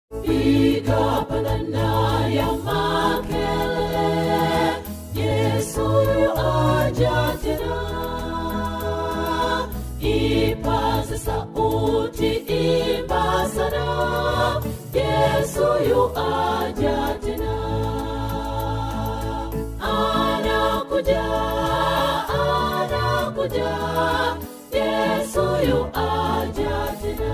Piga pandana ya makelele, Yesu aja tena. Ipaze sauti, imba sana, Yesu aja tena. Anakuja, anakuja, Yesu aja tena.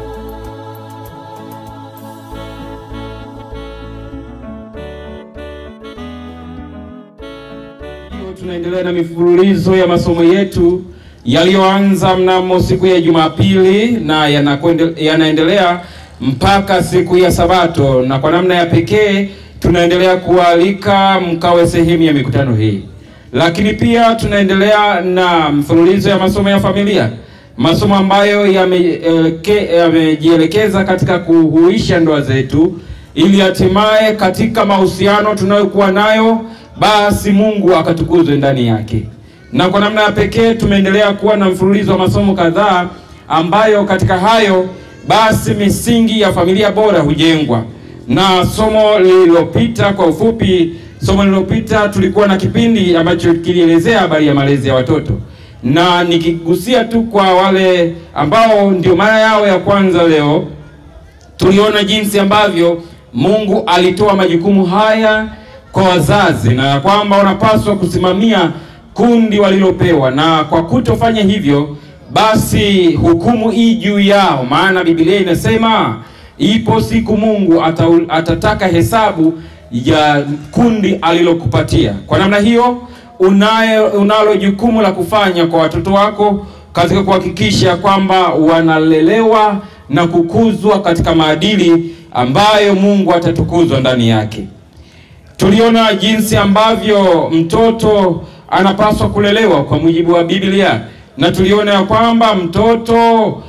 Tunaendelea na mifululizo ya masomo yetu yaliyoanza mnamo siku ya Jumapili na yanaendelea mpaka siku ya Sabato, na kwa namna ya pekee tunaendelea kualika mkawe sehemu ya mikutano hii. Lakini pia tunaendelea na mfululizo ya masomo ya familia, masomo ambayo yamejielekeza katika kuhuisha ndoa zetu ili hatimaye katika mahusiano tunayokuwa nayo basi Mungu akatukuzwe ndani yake. Na kwa namna ya pekee tumeendelea kuwa na mfululizo wa masomo kadhaa ambayo katika hayo basi misingi ya familia bora hujengwa. Na somo lililopita, kwa ufupi, somo lililopita tulikuwa na kipindi ambacho kilielezea habari ya malezi ya watoto. Na nikigusia tu kwa wale ambao ndio mara yao ya kwanza leo, tuliona jinsi ambavyo Mungu alitoa majukumu haya kwa wazazi na kwamba wanapaswa kusimamia kundi walilopewa, na kwa kutofanya hivyo basi hukumu hii juu yao, maana Biblia inasema ipo siku Mungu atataka hesabu ya kundi alilokupatia. Kwa namna hiyo unalo jukumu la kufanya kwa watoto wako katika kuhakikisha kwamba wanalelewa na kukuzwa katika maadili ambayo Mungu atatukuzwa ndani yake. Tuliona jinsi ambavyo mtoto anapaswa kulelewa kwa mujibu wa Biblia, na tuliona ya kwamba mtoto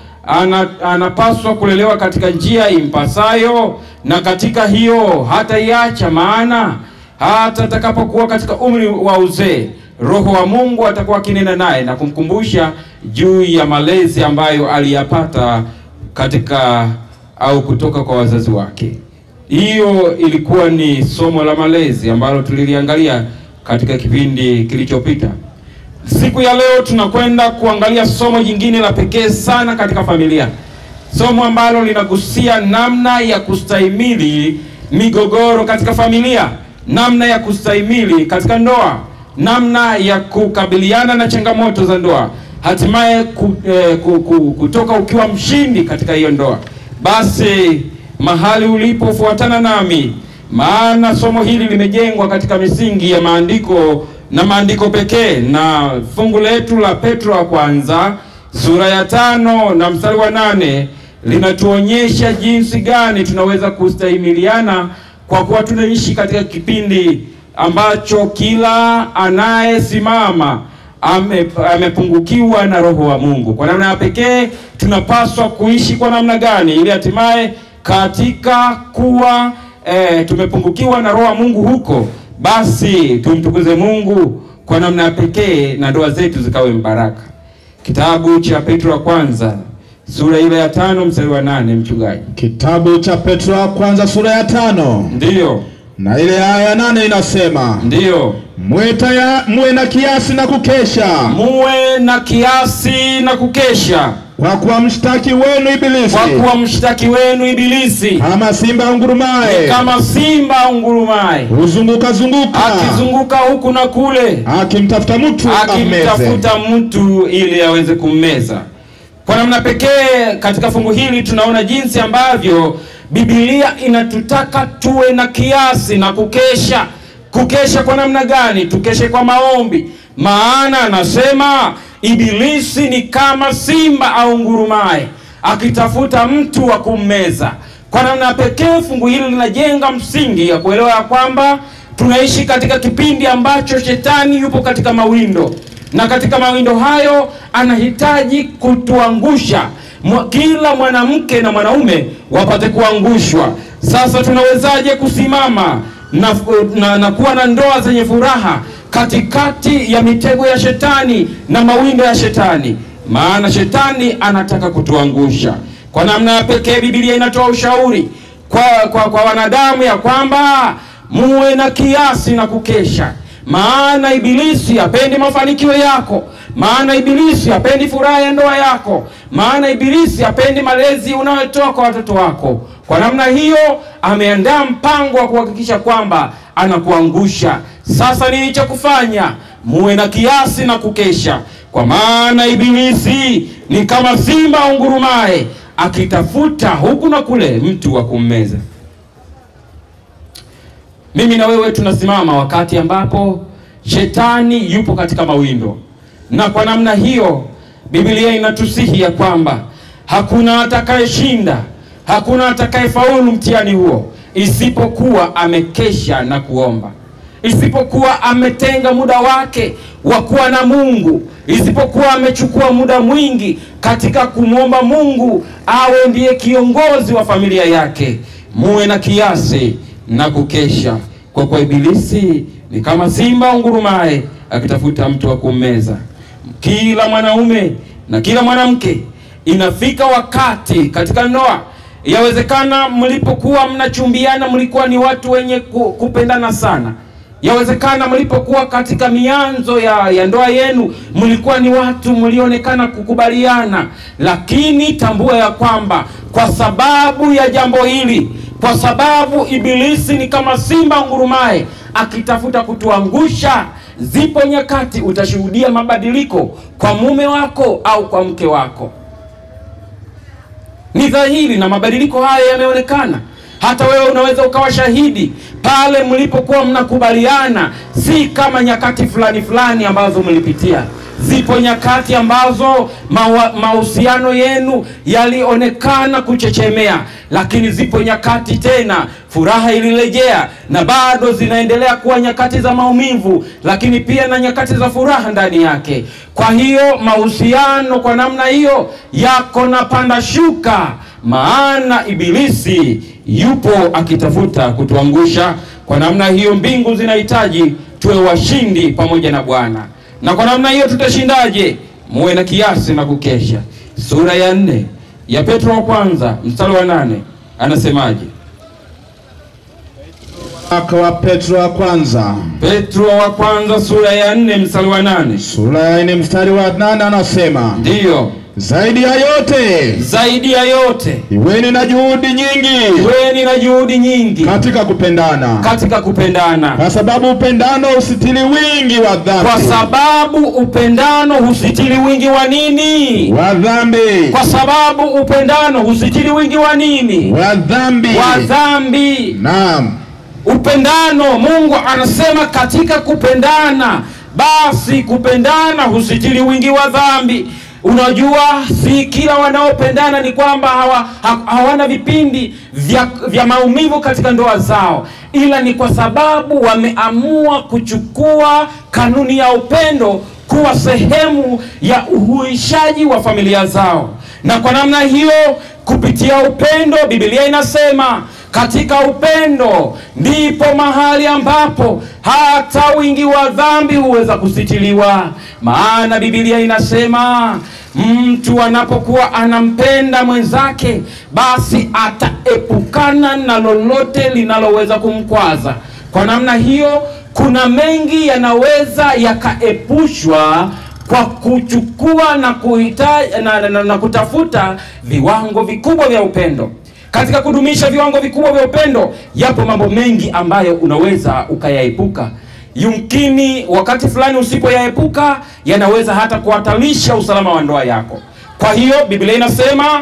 anapaswa kulelewa katika njia impasayo, na katika hiyo hata iacha, maana hata atakapokuwa katika umri wa uzee Roho wa Mungu atakuwa kinena naye na kumkumbusha juu ya malezi ambayo aliyapata katika au kutoka kwa wazazi wake. Hiyo ilikuwa ni somo la malezi ambalo tuliliangalia katika kipindi kilichopita. Siku ya leo tunakwenda kuangalia somo jingine la pekee sana katika familia. Somo ambalo linagusia namna ya kustahimili migogoro katika familia, namna ya kustahimili katika ndoa, namna ya kukabiliana na changamoto za ndoa, hatimaye kutoka ukiwa mshindi katika hiyo ndoa. Basi mahali ulipofuatana nami, maana somo hili limejengwa katika misingi ya maandiko na maandiko pekee, na fungu letu la Petro wa kwanza sura ya 5 na mstari wa 8 linatuonyesha jinsi gani tunaweza kustahimiliana, kwa kuwa tunaishi katika kipindi ambacho kila anayesimama amepungukiwa na Roho wa Mungu. Kwa namna ya pekee tunapaswa kuishi kwa namna gani ili hatimaye katika kuwa tumepungukiwa na Roho wa Mungu huko, basi tumtukuze Mungu kwa namna ya pekee na ndoa zetu zikawe mbaraka. Kitabu cha Petro wa kwanza sura ile ya 5 mstari wa 8, mchungaji. Kitabu cha Petro wa kwanza sura ya 5. Ndiyo. Na ile aya ya 8 inasema, ndiyo, muwe na kiasi na kukesha. Muwe na kiasi na kukesha. Kwa kuwa mshtaki wenu Ibilisi. Kwa kuwa mshtaki wenu Ibilisi. Kama simba ungurumaye. Kama simba ungurumaye. Huzunguka zunguka. Akizunguka huku na kule. Akimtafuta mtu ammeze. Akimtafuta mtu ili aweze kummeza. Kwa namna pekee katika fungu hili tunaona jinsi ambavyo Biblia inatutaka tuwe na kiasi na kukesha. Kukesha kwa namna gani? Tukeshe kwa maombi. Maana anasema Ibilisi ni kama simba au ngurumaye akitafuta mtu wa kummeza. Kwa namna pekee fungu hili linajenga msingi ya kuelewa ya kwamba tunaishi katika kipindi ambacho shetani yupo katika mawindo, na katika mawindo hayo anahitaji kutuangusha. Kila mwanamke na mwanaume wapate kuangushwa. Sasa tunawezaje kusimama na kuwa na ndoa zenye furaha katikati ya mitego ya shetani na mawindo ya shetani? Maana shetani anataka kutuangusha. Kwa namna ya pekee Biblia inatoa ushauri kwa wanadamu ya kwamba muwe na kiasi na kukesha, maana ibilisi hapendi mafanikio yako, maana ibilisi hapendi furaha ya ndoa yako, maana ibilisi hapendi malezi unayotoa kwa watoto wako. Kwa namna hiyo ameandaa mpango wa kuhakikisha kwamba anakuangusha. Sasa nini cha kufanya? Muwe na kiasi na kukesha, kwa maana ibilisi ni kama simba ungurumaye akitafuta huku na kule mtu wa kummeza. Mimi na wewe tunasimama wakati ambapo shetani yupo katika mawindo, na kwa namna hiyo Biblia inatusihi ya kwamba hakuna atakayeshinda, hakuna atakayefaulu mtihani huo isipokuwa amekesha na kuomba, isipokuwa ametenga muda wake wa kuwa na Mungu, isipokuwa amechukua muda mwingi katika kumwomba Mungu awe ndiye kiongozi wa familia yake. Muwe na kiasi na kukesha, kwa ibilisi ni kama simba ungurumaye akitafuta mtu wa kummeza. Kila mwanaume na kila mwanamke, inafika wakati katika ndoa, yawezekana mlipokuwa mnachumbiana mlikuwa ni watu wenye kupendana sana, yawezekana mlipokuwa katika mianzo ya ndoa yenu mlikuwa ni watu mlionekana kukubaliana, lakini tambua ya kwamba kwa sababu ya jambo hili, kwa sababu ibilisi ni kama simba ngurumaye akitafuta kutuangusha, zipo nyakati utashuhudia mabadiliko kwa mume wako au kwa mke wako. Ni dhahiri na mabadiliko haya yameonekana. Hata wewe unaweza ukawa shahidi pale mlipokuwa mnakubaliana, si kama nyakati fulani ambazo mlipitia. Zipo nyakati ambazo mahusiano yenu yalionekana kuchechemea, lakini zipo nyakati tena furaha ilirejea, na bado zinaendelea kuwa nyakati za maumivu, lakini pia na nyakati za furaha ndani yake. Kwa hiyo mahusiano kwa namna hiyo yako na panda shuka, maana ibilisi yupo akitafuta kutuangusha. Kwa namna hiyo mbingu zinahitaji tuwe washindi pamoja na Bwana. Na kwa namna hiyo tutashindaje? Muwe na kiasi na kukesha. Sura ya 4 ya Petro wa kwanza mstari wa 8 anasemaje? Kwa Petro wa kwanza. Petro wa kwanza sura ya 4 mstari wa 8. Sura ya 4 mstari wa 8 anasema, ndiyo, zaidi ya yote iweni na juhudi nyingi katika kupendana, kwa sababu upendano husitiri wingi wa dhambi. Kwa sababu upendano husitiri wingi wa nini? Wa dhambi. Kwa sababu upendano husitiri wingi wa nini? Wa dhambi. Naam. Upendano, Mungu anasema katika kupendana, basi kupendana husitiri wingi wa dhambi. Unajua, si kila wanaopendana ni kwamba hawana vipindi vya maumivu katika ndoa zao, ila ni kwa sababu wameamua kuchukua kanuni ya upendo kuwa sehemu ya uhuishaji wa familia zao. Na kwa namna hiyo, kupitia upendo, Biblia inasema katika upendo ndipo mahali ambapo hata wingi wa dhambi huweza kusitiliwa. Maana Biblia inasema mtu anapokuwa anampenda mwenzake, basi ataepukana na lolote linaloweza kumkwaza. Kwa namna hiyo, kuna mengi yanaweza yakaepushwa kwa kuchukua na kutafuta viwango vikubwa vya upendo. Katika kudumisha viwango vikubwa vya upendo, yapo mambo mengi ambayo unaweza ukayaepuka. Yumkini wakati fulani usipoyaepuka, yanaweza hata kuhatarisha usalama wa ndoa yako. Kwa hiyo Biblia inasema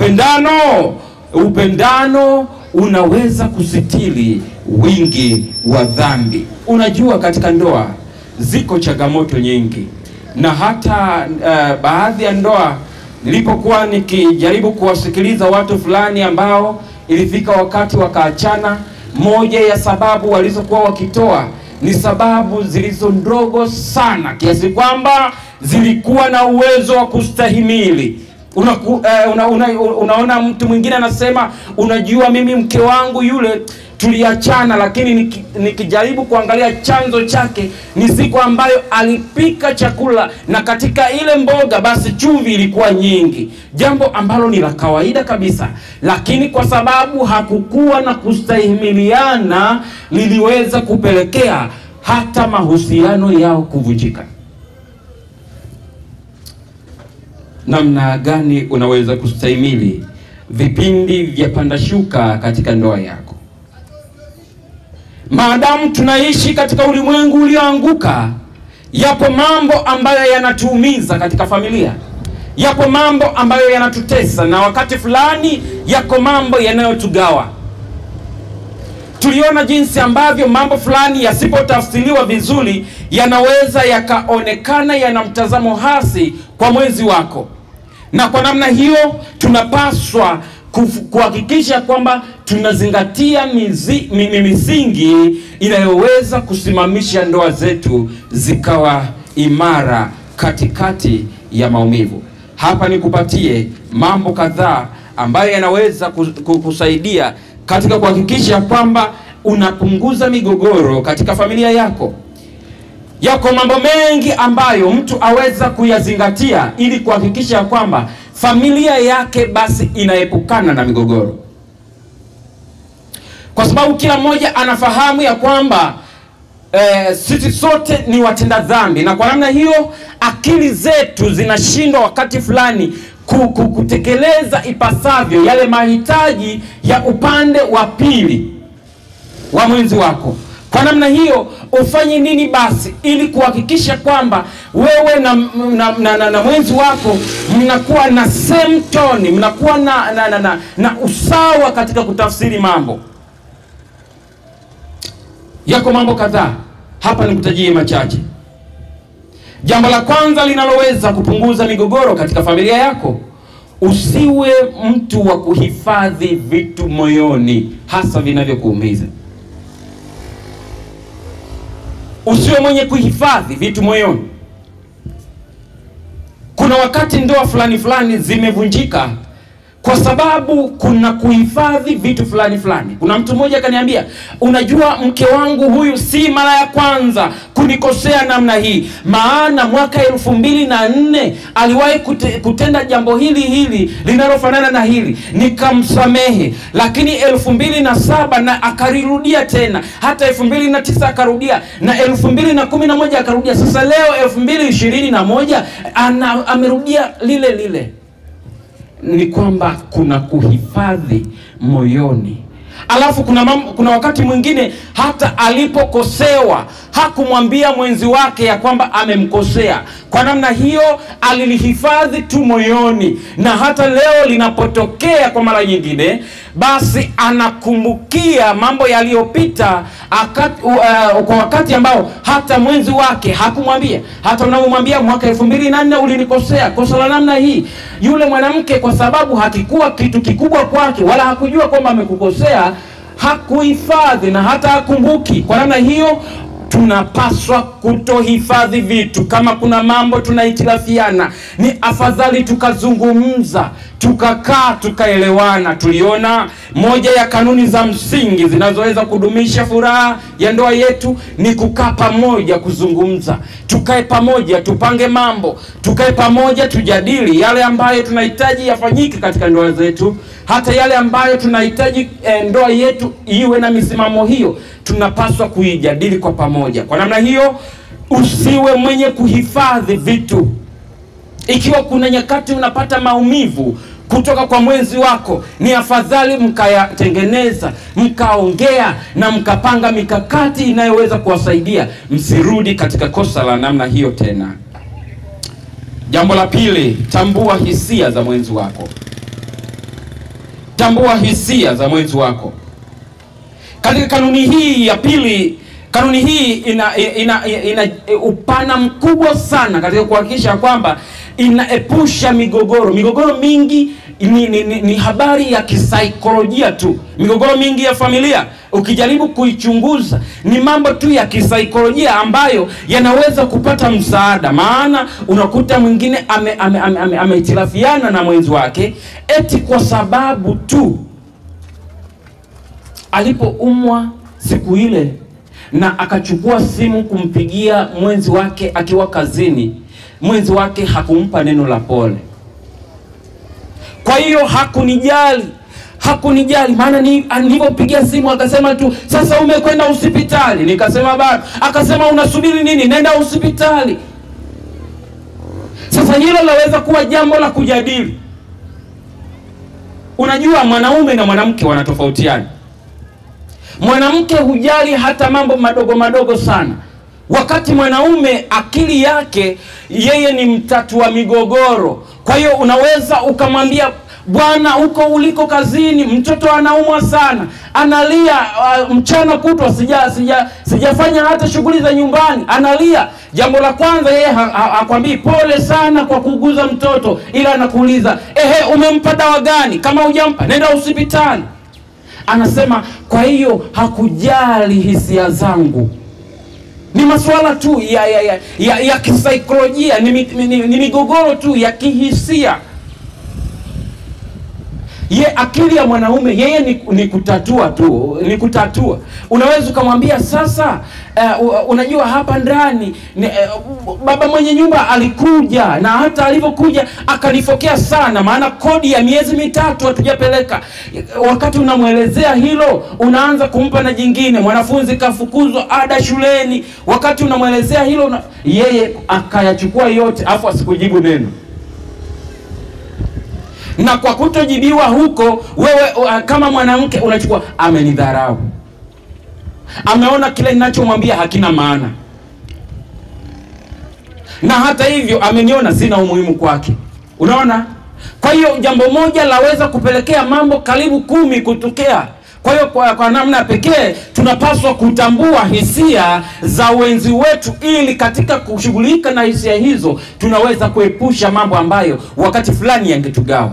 upendano unaweza kusitiri wingi wa dhambi. Unajua, katika ndoa ziko changamoto nyingi, na hata baadhi ya ndoa, nilipokuwa nikijaribu kuwasikiliza watu fulani ambao ilifika wakati wakaachana, moja ya sababu walizokuwa wakitoa ni sababu zilizo ndogo sana, kiasi kwamba zilikuwa na uwezo wa kustahimili. Unaona mtu mwingine anasema, unajua mimi mke wangu yule tuliachana, lakini nikijaribu kuangalia chanzo chake ni siku ambayo alipika chakula na katika ile mboga basi chumvi ilikuwa nyingi, jambo ambalo ni la kawaida kabisa, lakini kwa sababu hakukuwa na kustahimiliana liliweza kupelekea hata mahusiano yao kuvunjika. Namna gani unaweza kustahimili vipindi vya panda shuka katika ndoa yako? Maadamu tunaishi katika ulimwengu ulioanguka, yapo mambo ambayo yanatuumiza katika familia, yapo mambo ambayo yanatutesa, na wakati fulani yako mambo yanayotugawa. Tuliona jinsi ambavyo mambo fulani yasipotafsiriwa vizuri yanaweza yakaonekana yana mtazamo hasi kwa mwenzi wako, na kwa namna hiyo tunapaswa kuhakikisha kwamba tunazingatia misingi inayoweza kusimamisha ndoa zetu zikawa imara katikati ya maumivu. Hapa nikupatie mambo kadhaa ambayo yanaweza kusaidia katika kuhakikisha kwamba unapunguza migogoro katika familia yako. Yako mambo mengi ambayo mtu aweza kuyazingatia ili kuhakikisha kwamba familia yake basi inaepukana na migogoro. Kwa sababu kila mmoja anafahamu ya kwamba sisi sote ni watenda dhambi, na kwa namna hiyo akili zetu zinashindwa wakati fulani kutekeleza ipasavyo yale mahitaji ya upande wa pili wa mwenzi wako. Kwa namna hiyo ufanye nini basi ili kuhakikisha kwamba wewe na mwenzi wako mnakuwa na same tone, mnakuwa na usawa katika kutafsiri mambo. Yako mambo kadhaa hapa, nikutajie machache. Jambo la kwanza linaloweza kupunguza migogoro katika familia yako, usiwe mtu wa kuhifadhi vitu moyoni, hasa vinavyokuumiza. Usiwe mwenye kuhifadhi vitu moyoni. Kuna wakati ndoa fulani zimevunjika kwa sababu kuna kuhifadhi vitu fulani. Kuna mtu mmoja akaniambia, unajua mke wangu huyu si mara ya kwanza kunikosea namna hii, maana mwaka 2004 aliwahi kutenda jambo hili linalofanana na hili, nikamsamehe, lakini 2007 na akarirudia tena, hata 2009 akarudia, na 2011 akarudia, sasa leo 2021 amerudia lile. Ni kwamba kuna kuhifadhi moyoni. Alafu kuna wakati mwingine hata alipokosewa hakumwambia mwenzi wake ya kwamba amemkosea. Kwa namna hiyo alilihifadhi tu moyoni, na hata leo linapotokea kwa mara nyingine basi anakumbukia mambo yaliyopita kwa wakati ambao hata mwenzi wake hakumwambia. Hata unamwambia mwaka 2004 ulinikosea kosa la namna hii, yule mwanamke kwa sababu hakikuwa kitu kikubwa kwake wala hakujua kwamba amekukosea, hakuhifadhi na hata hakumbuki. Kwa namna hiyo tunapaswa kutohifadhi vitu. Kama kuna mambo tunahitilafiana, ni afadhali tukazungumza, tukakaa, tukaelewana. Tuliona moja ya kanuni za msingi zinazoweza kudumisha furaha ya ndoa yetu ni kukaa pamoja, kuzungumza. Tukae pamoja, tupange mambo, tukae pamoja, tujadili yale ambayo tunahitaji yafanyike katika ndoa zetu, hata yale ambayo tunahitaji ndoa yetu iwe na misimamo hiyo, tunapaswa kuijadili kwa pamoja. Kwa namna hiyo usiwe mwenye kuhifadhi vitu. Ikiwa kuna nyakati unapata maumivu kutoka kwa mwenzi wako, ni afadhali mkayatengeneza, mkaongea na mkapanga mikakati inayoweza kuwasaidia msirudi katika kosa la namna hiyo tena. Jambo la pili, tambua hisia za mwenzi wako. Tambua hisia za mwenzi wako. Katika kanuni hii ya pili, kanuni hii ina upana mkubwa sana katika kuhakikisha kwamba inaepusha migogoro. Migogoro mingi ni habari ya kisaikolojia tu. Migogoro mingi ya familia ukijaribu kuichunguza ni mambo tu ya kisaikolojia ambayo yanaweza kupata msaada. Maana unakuta mwingine amehitilafiana na mwenzi wake eti kwa sababu tu alipoumwa siku ile na akachukua simu kumpigia mwenzi wake akiwa kazini, mwenzi wake hakumpa neno la pole. Kwa hiyo hakunijali, maana nilipopigia simu akasema tu, sasa umekwenda hospitali? Nikasema bado. Akasema unasubiri nini? Nenda hospitali. Sasa hilo laweza kuwa jambo la kujadili. Unajua mwanaume na mwanamke wanatofautiana. Mwanamke hujali hata mambo madogo madogo sana, wakati mwanaume akili yake yeye ni mtatua migogoro. Kwa hiyo unaweza ukamwambia, bwana, huko uliko kazini mtoto anaumwa sana, analia mchana kutwa, sijafanya hata shughuli za nyumbani, analia. Jambo la kwanza yeye hakwambii pole sana kwa kuuguza mtoto, ila anakuuliza, umempa dawa gani? Kama hujampa, nenda hospitali. Anasema kwa hiyo hakujali hisia zangu. Ni masuala tu ya kisaikolojia, ni migogoro tu ya kihisia. Akili ya mwanaume yeye ni kutatua tu, ni kutatua. Unaweza kumwambia sasa, unajua hapa ndani baba mwenye nyumba alikuja, na hata alipokuja akanifokea sana, maana kodi ya miezi 3 hatujapeleka. Wakati unamuelezea hilo, unaanza kumpa na jingine, mwanafunzi kafukuzwa ada shuleni. Wakati unamuelezea hilo, yeye akayachukua yote afu asikujibu neno. Na kwa kutojibiwa huko, wewe kama mwanamke unachukua, amenidharau, ameona kile ninachomwambia hakina maana, na hata hivyo ameniona sina umuhimu kwake. Unaona? Kwa hiyo jambo moja laweza kupelekea mambo karibu 10 kutokea. Kwa hiyo kwa namna pekee tunapaswa kutambua hisia za wenzi wetu, ili katika kushughulika na hisia hizo tunaweza kuepusha mambo ambayo wakati fulani yangetugawa.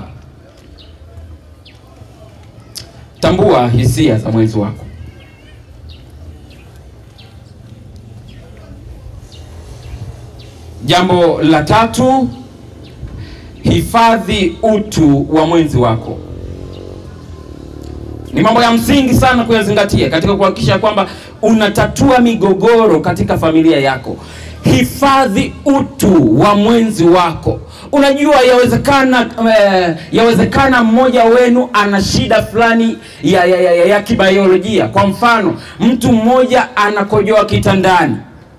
Tambua hisia za mwenzi wako. Jambo la 3, hifadhi utu wa mwenzi wako. Ni mambo ya msingi sana kuyazingatia katika kuhakikisha kwamba unatatua migogoro katika familia yako. Hifadhi utu wa mwenzi wako. Unajua yawezekana mmoja wenu ana shida fulani ya kibiolojia. Kwa mfano, mtu mmoja anakojoa kitandani.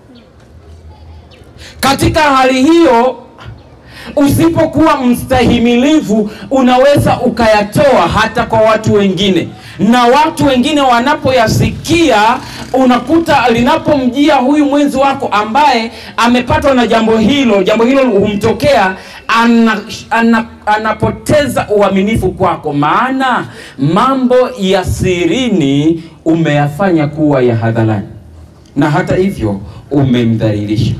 Katika hali hiyo, usipokuwa mstahimilivu, unaweza ukayatoa hata kwa watu wengine, na watu wengine wanapoyasikia, unakuta linapomjia huyu mwenzi wako ambaye amepatwa na jambo hilo humtokea, anapoteza uaminifu kwako, maana mambo ya sirini umeyafanya kuwa ya hadharani, na hata hivyo umemdhalilisha.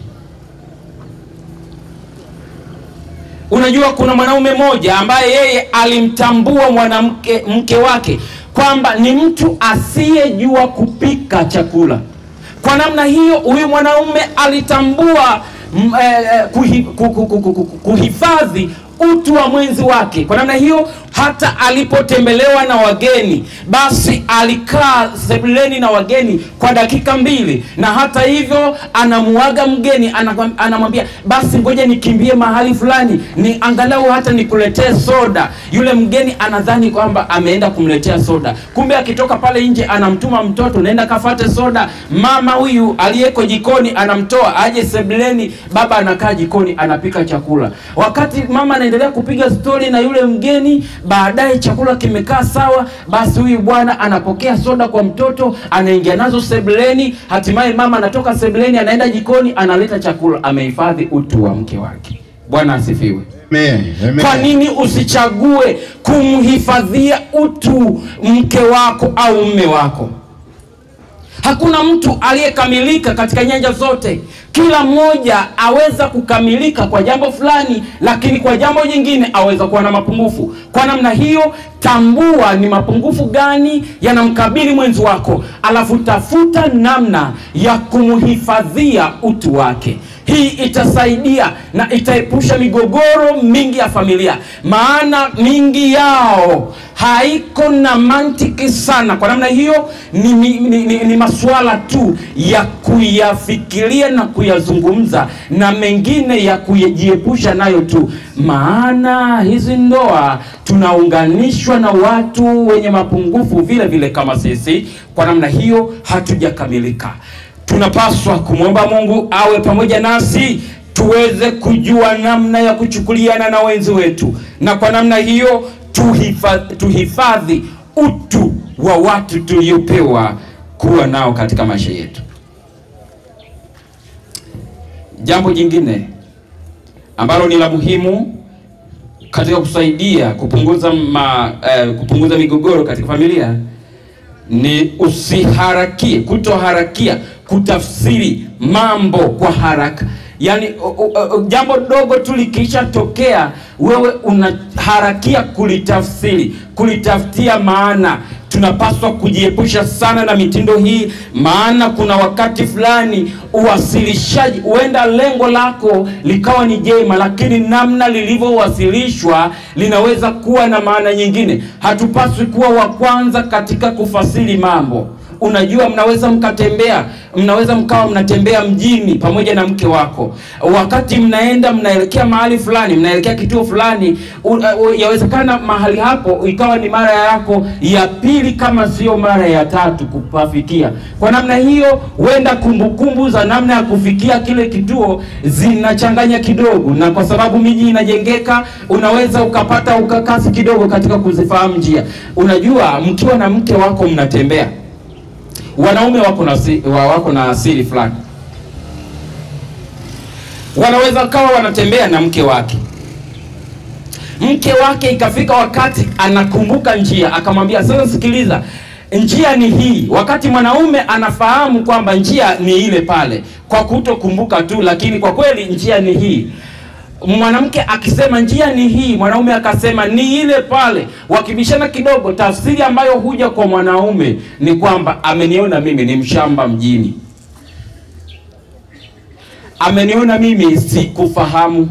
Unajua kuna mwanaume mmoja ambaye yeye alimtambua mke wake kwamba ni mtu asiyejua kupika chakula. Kwa namna hiyo huyu mwanaume alitambua kuhifadhi utu wa mwenzi wake. Kwa namna hiyo hata alipotembelewa na wageni, basi alikaa sebuleni na wageni kwa dakika 2, na hata hivyo anamuaga mgeni, anamwambia basi ngoja nikimbie mahali fulani, ni angalau hata nikuletee soda. Yule mgeni anadhani kwamba ameenda kumletea soda, kumbe akitoka pale nje anamtuma mtoto, naenda kafate soda. Mama huyu aliyeko jikoni anamtoa aje sebuleni, baba anakaa jikoni anapika chakula. Wakati mama anaendelea kupiga stori na yule mgeni, baadaye chakula kimekaa sawa, basi huyu bwana anapokea soda kwa mtoto, anaingia nazo sebuleni. Hatimaye mama anatoka sebuleni anaenda jikoni analeta chakula. Amehifadhi utu wa mke wake. Bwana asifiwe. Amen. Amen. Kwa nini usichague kumhifadhia utu mke wako au mume wako? Hakuna mtu aliyekamilika katika nyanja zote. Kila mmoja aweza kukamilika kwa jambo fulani, lakini kwa jambo jingine aweza kuwa na mapungufu. Kwa namna hiyo, tambua ni mapungufu gani yanamkabili mwenzi wako, alafu tafuta namna ya kumhifadhia utu wake. Hii itasaidia na itaepusha migogoro mingi ya familia, maana mingi yao haiko na mantiki sana. Kwa namna hiyo ni masuala tu ya kuyafikiria na kuyazungumza, na mengine ya kujiepusha nayo tu, maana hizi ndoa tunaunganishwa na watu wenye mapungufu vile vile kama sisi. Kwa namna hiyo hatujakamilika. Tunapaswa kumwomba Mungu awe pamoja nasi tuweze kujua namna ya kuchukuliana na wenzi wetu, na kwa namna hiyo tuhifadhi utu wa watu tuliopewa kuwa nao katika maisha yetu. Jambo jingine ambalo ni la muhimu katika kusaidia kupunguza migogoro katika familia ni kutoharakia kutafsiri mambo kwa haraka. Yani jambo dogo tu likisha tokea, wewe unaharakia kulitafutia maana. Tunapaswa kujiepusha sana na mitindo hii, maana kuna wakati fulani uwasilishaji, huenda lengo lako likawa ni jema, lakini namna lilivyowasilishwa linaweza kuwa na maana nyingine. Hatupaswi kuwa wa kwanza katika kufasiri mambo. Unajua, mnaweza mkawa mnatembea mjini pamoja na mke wako. Wakati mnaelekea mahali fulani, mnaelekea kituo fulani, yawezekana mahali hapo ikawa ni mara yako ya pili kama sio mara ya tatu kupafikia. Kwa namna hiyo, huenda kumbukumbu za namna ya kufikia kile kituo zinachanganya kidogo, na kwa sababu miji inajengeka, unaweza ukapata ukakasi kidogo katika kuzifahamu njia. Unajua, mkiwa na mke wako mnatembea, wanaume wako na asili fulani. Wanaweza kawa wanatembea na mke wake ikafika wakati anakumbuka njia, akamwambia sasa sikiliza, njia ni hii. Wakati mwanaume anafahamu kwamba njia ni ile pale, kwa kutokumbuka tu, lakini kwa kweli njia ni hii. Mwanamke akisema njia ni hii, mwanaume akasema ni ile pale. Wakibishana kidogo, tafsiri ambayo huja kwa mwanaume ni kwamba ameniona mimi ni mshamba mjini, ameniona mimi sikufahamu.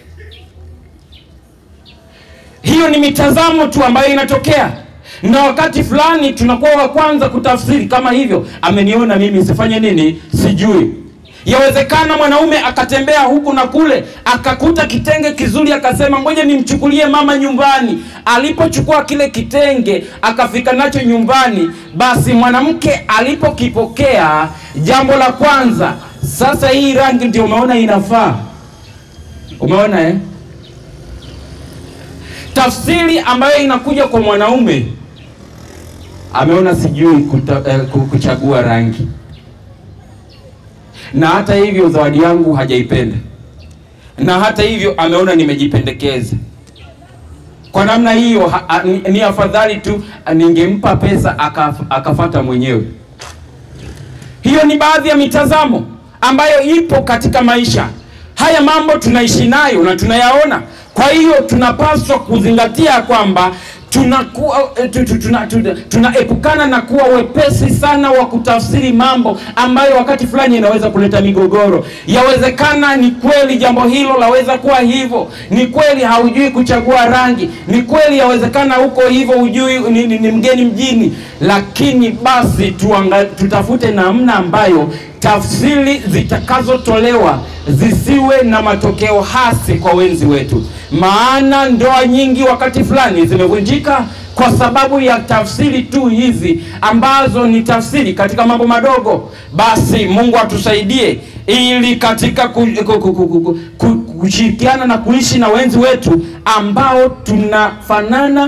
Hiyo ni mitazamo tu ambayo inatokea, na wakati fulani tunakuwa wa kwanza kutafsiri kama hivyo, ameniona mimi sifanye nini, sijui. Yawezekana mwanaume akatembea huku na kule, akakuta kitenge kizuri, akasema ngoja nimchukulie mama nyumbani. Alipochukua kile kitenge akafika nacho nyumbani, basi mwanamke alipokipokea, jambo la kwanza, sasa hii rangi ndio umeona inafaa. Umeona Tafsiri ambayo inakuja kwa mwanaume, ameona sijui kuchagua rangi, na hata hivyo zawadi yangu hajaipenda, na hata hivyo ameona nimejipendekeza. Kwa namna hiyo ni afadhali tu ningempa pesa akafata mwenyewe. Hiyo ni baadhi ya mitazamo ambayo ipo katika maisha. Haya mambo tunaishi nayo na tunayaona. Kwa hiyo tunapaswa kuzingatia kwamba tunaepukana na kuwa wepesi sana wa kutafsiri mambo ambayo wakati fulani inaweza kuleta migogoro. Yawezekana ni kweli jambo hilo laweza kuwa hivyo, ni kweli haujui kuchagua rangi, ni kweli yawezekana huko hivyo hujui ni mgeni mjini, lakini basi tutafute namna ambayo tafsiri zitakazotolewa zisiwe na matokeo hasi kwa wenzi wetu. Maana ndoa nyingi wakati fulani zimevunjika kwa sababu ya tafsiri tu hizi ambazo ni tafsiri katika mambo madogo. Basi Mungu atusaidie ili katika kushirikiana na kuishi na wenzi wetu ambao tunafanana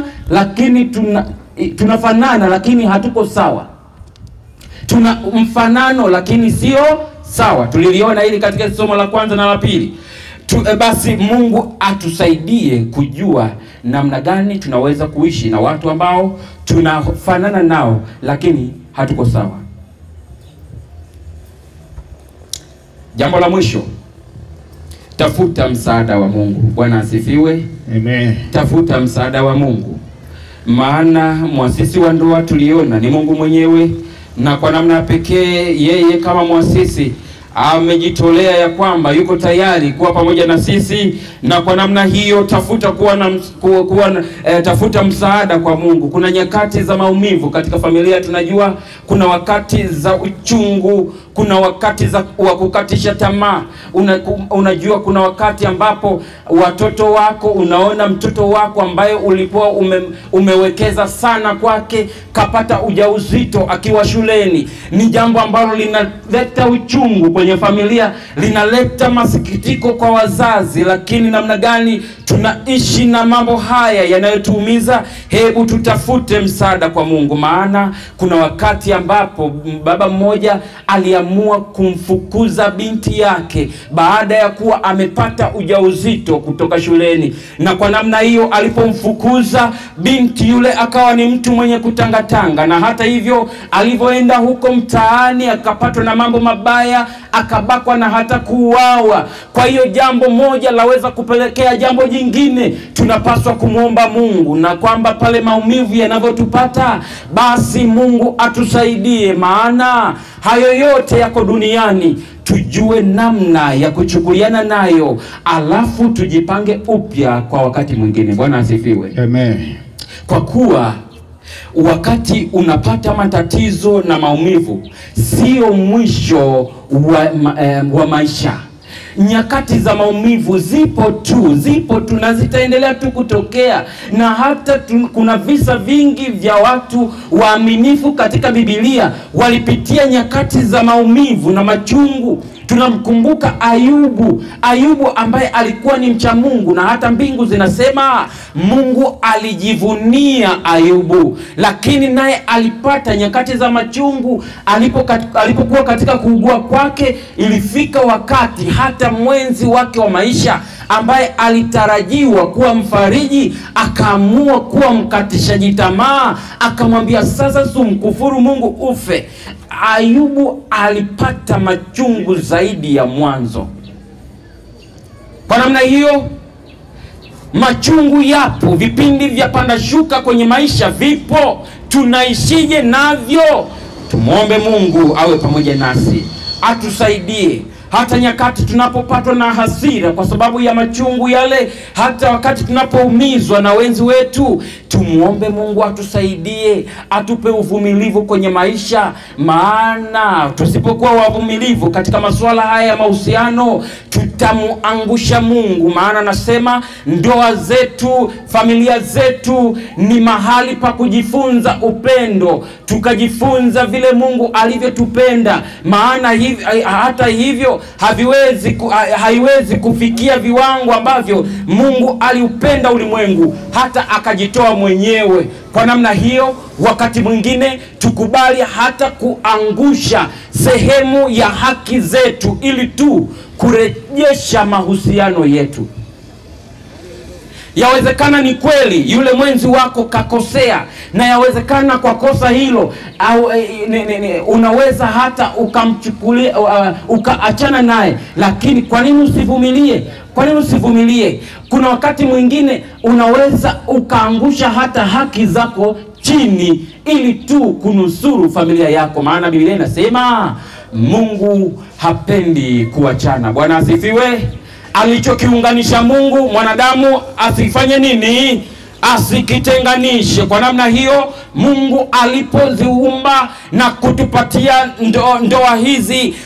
lakini hatuko sawa. Tuna mfanano lakini sio sawa. Tuliliona hili katika somo la kwanza na la pili. Basi Mungu atusaidie kujua namna gani tunaweza kuishi na watu ambao tunafanana nao lakini hatuko sawa. Jambo la mwisho, tafuta msaada wa Mungu. Bwana asifiwe. Amen. Tafuta msaada wa Mungu. Maana muasisi wa ndoa tuliona ni Mungu mwenyewe, na kwa namna pekee yeye kama muasisi amejitolea ya kwamba yuko tayari kuwa pamoja na sisi, na kwa namna hiyo tafuta msaada kwa Mungu. Kuna nyakati za maumivu katika familia, tunajua kuna wakati za uchungu, kuna wakati wa kukatisha tamaa. Unajua kuna wakati ambapo watoto wako, unaona mtoto wako ambaye ulikuwa umewekeza sana kwake kapata ujauzito akiwa shuleni. Ni jambo ambalo linaleta uchungu kwenye familia, linaleta masikitiko kwa wazazi. Lakini namna gani tunaishi na mambo haya yanayotuumiza? Hebu tutafute msaada kwa Mungu, maana kuna wakati ambapo baba mmoja aliamua kumfukuza binti yake baada ya kuwa amepata ujauzito kutoka shuleni. Na kwa namna hiyo alipomfukuza, binti yule akawa ni mtu mwenye kutangatanga, na hata hivyo alivyoenda huko mtaani akapatwa na mambo mabaya, akabakwa na hata kuuawa. Kwa hiyo jambo moja laweza kupelekea jambo jingine. Tunapaswa kumuomba Mungu, na kwamba pale maumivu yanavyotupata, basi Mungu atusaidie, maana hayo yote yako duniani. Tujue namna ya kuchukuliana nayo, alafu tujipange upya kwa wakati mwingine. Bwana asifiwe. Amen. Kwa kuwa wakati unapata matatizo na maumivu, sio mwisho wa maisha. Nyakati za maumivu zipo tu na zitaendelea tu kutokea. Na hata kuna visa vingi vya watu waaminifu katika Biblia walipitia nyakati za maumivu na machungu. Tunamkumbuka Ayubu ambaye alikuwa ni mcha Mungu, na hata mbingu zinasema Mungu alijivunia Ayubu. Lakini naye alipata nyakati za machungu. Alipokuwa katika kuugua kwake, ilifika wakati hata mwenzi wake wa maisha ambaye alitarajiwa kuwa mfariji akaamua kuwa mkatishaji tamaa, akamwambia sasa sumkufuru Mungu ufe. Ayubu alipata machungu zaidi ya mwanzo. Kwa namna hiyo, machungu yapo, vipindi vya panda shuka kwenye maisha vipo. Tunaishije navyo? Tumuombe Mungu awe pamoja nasi, atusaidie. Hata nyakati tunapopatwa na hasira kwa sababu ya machungu yale, hata wakati tunapoumizwa na wenzi wetu, tumuombe Mungu atusaidie, atupe uvumilivu kwenye maisha. Maana tusipokuwa wavumilivu katika masuala haya ya mahusiano, tutamuangusha Mungu. Maana nasema ndoa zetu, familia zetu ni mahali pa kujifunza upendo, tukajifunza vile Mungu alivyotupenda. Maana hata hivyo haiwezi kufikia viwango ambavyo Mungu aliupenda ulimwengu hata akajitoa mwenyewe. Kwa namna hiyo, wakati mwingine tukubali hata kuangusha sehemu ya haki zetu ili tu kurejesha mahusiano yetu. Yawezekana ni kweli yule mwenzi wako kakosea, na yawezekana kwa kosa hilo unaweza hata ukamchukulia ukaachana naye. Lakini kwa nini usivumilie? Kuna wakati mwingine unaweza ukaangusha hata haki zako chini ili tu kunusuru familia yako. Maana Biblia inasema Mungu hapendi kuachana. Bwana asifiwe. Alichokiunganisha Mungu, mwanadamu asifanye nini? Asikitenganishe. Kwa namna hiyo, Mungu alipoziumba na kutupatia ndoa hizi,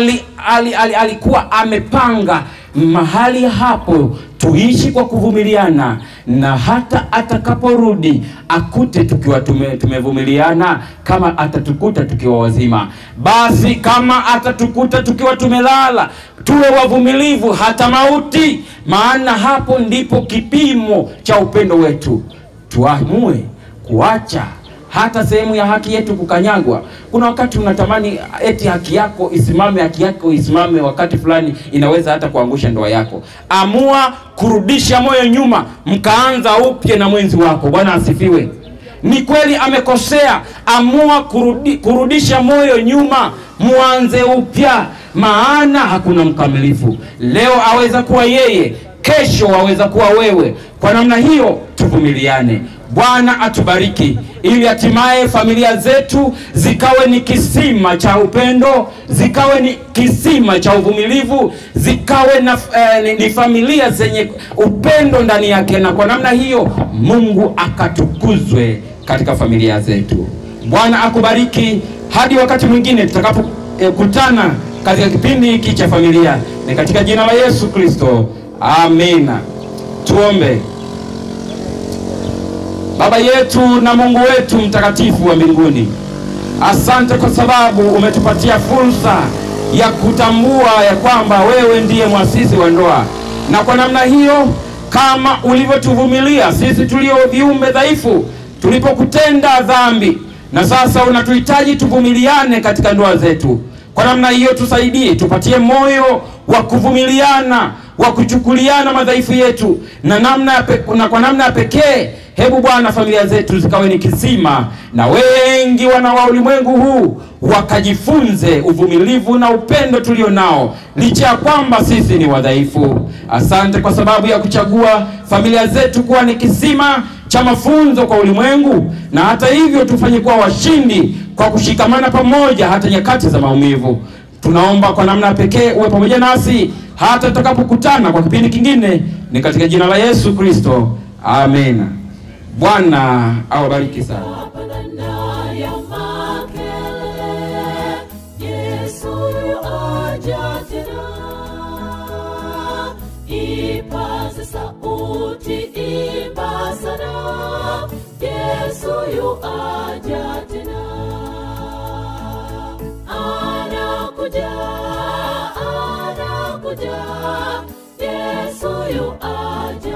alikuwa amepanga mahali hapo tuishi kwa kuvumiliana, na hata atakaporudi akute tukiwa tumevumiliana. Kama atatukuta tukiwa wazima, basi kama atatukuta tukiwa tumelala, tuwe wavumilivu hata mauti. Maana hapo ndipo kipimo cha upendo wetu. Tuamue kuacha hata sehemu ya haki yetu kukanyagwa. Kuna wakati unatamani eti haki yako isimame, wakati fulani inaweza hata kuangusha ndoa yako. Amua kurudisha moyo nyuma, mkaanza upya na mwenzi wako. Bwana asifiwe. Ni kweli amekosea, amua kurudisha moyo nyuma, muanze upya. Maana hakuna mkamilifu. Leo aweza kuwa yeye, kesho aweza kuwa wewe. Kwa namna hiyo tuvumiliane. Bwana atubariki ili hatimaye familia zetu zikawe ni kisima cha upendo, zikawe ni kisima cha uvumilivu, zikawe na ni familia zenye upendo ndani yake, na kwa namna hiyo Mungu akatukuzwe katika familia zetu. Bwana akubariki hadi wakati mwingine tutakapokutana katika kipindi hiki cha familia. Ni katika jina la Yesu Kristo. Amina. Tuombe. Baba yetu na Mungu wetu mtakatifu wa mbinguni, asante kwa sababu umetupatia fursa ya kutambua ya kwamba wewe ndiye mwasisi wa ndoa, na kwa namna hiyo kama ulivyotuvumilia sisi tulio viumbe dhaifu tulipokutenda dhambi, na sasa unatuhitaji tuvumiliane katika ndoa zetu. Kwa namna hiyo tusaidie, tupatie moyo wa kuvumiliana, wa kuchukuliana madhaifu yetu, na kwa namna pekee hebu Bwana familia zetu zikawe ni kisima, na wengi wana wa ulimwengu huu wakajifunze uvumilivu na upendo tulio nao licha ya kwamba sisi ni wadhaifu. Asante kwa sababu ya kuchagua familia zetu kuwa ni kisima cha mafunzo kwa ulimwengu, na hata hivyo tufanye kuwa washindi kwa kushikamana pamoja hata nyakati za maumivu. Tunaomba kwa namna pekee uwe pamoja nasi hata tutakapokutana kwa kipindi kingine, ni katika jina la Yesu Kristo. Amen. Bwana awabariki sana. Ipaze sauti, imba sana, Yesu yu aja tena. Anakuja, anakuja, Yesu yu aja.